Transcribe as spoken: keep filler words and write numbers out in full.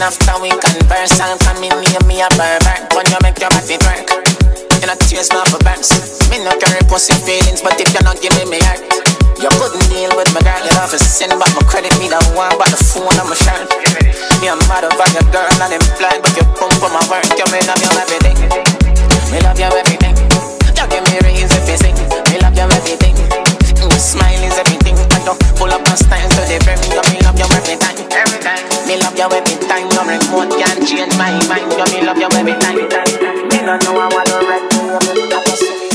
after we converse and come in near me a pervert. When you make your body twerk, you not chase me for burns. Me no carry pussy feelings, but if you not give me me heart, you couldn't deal with my girl. You have to send back my credit, me the one but the phone on my shirt. Me a mad over your girl and implied, but you pump for my work. You me love you everything, me love you everything. You give me raise if you sing, me love you everything. Your smile is everything, and you pull up and style to the very. You me love you every time, every time. Me love you every time. Your remote can't change my mind. You me love you every time. Me don't know how I wanna wreck you.